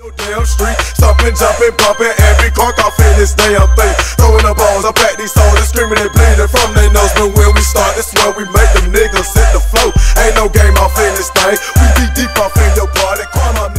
Damn street, stomping, jumping, bumping, every car off in this damn thing. Throwing the balls, I pack these soldiers, screaming and bleeding from their nose. But when we start, that's where we make them niggas hit the flow. Ain't no game off in this thing, we be deep off in your party.